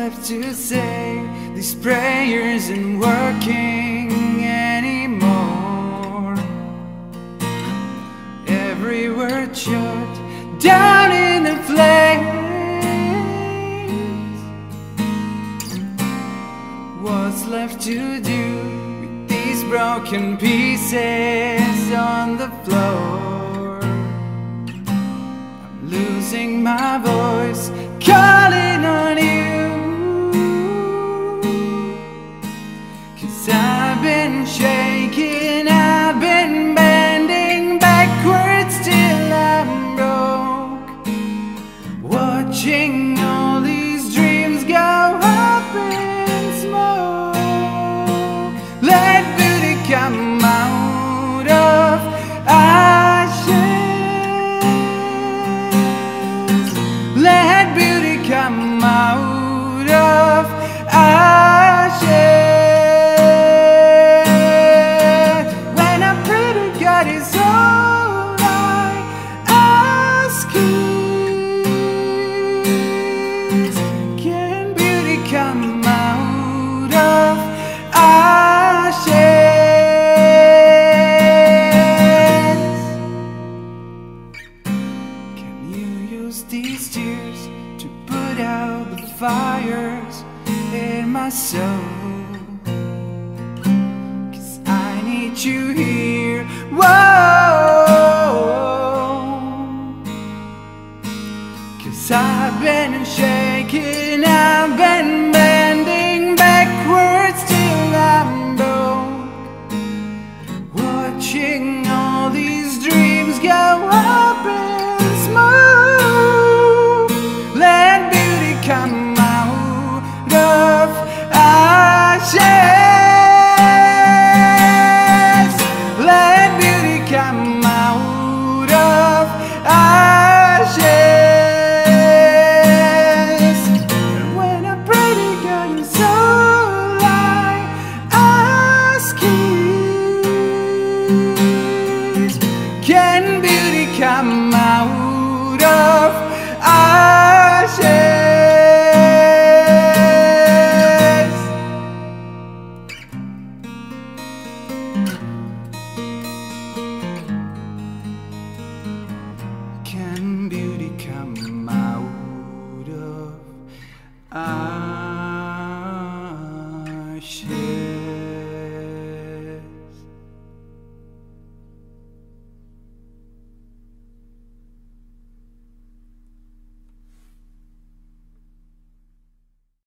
left to say? These prayers ain't working anymore. Every word shut down in the flames. What's left to do with these broken pieces on the floor? I'm losing my voice, calling on you, 'cause I've been shaking, I've been bending backwards till I'm broke, watching all these dreams go up in smoke. Let beauty come out of ashes. Let beauty come out of ashes. When I pray to God, it's all I ask is, can beauty come out of ashes? Can you use these tears to put out the fires in my soul? 'Cause I need you here, whoa. 'Cause I've been shaking, I've been bending backwards till I'm broke, watching all these dreams go up in smoke. Let beauty come out of ashes. Let beauty come out of ashes. When I pray to God, it's all I ask is, can beauty come out of ashes? Can beauty come out of ashes?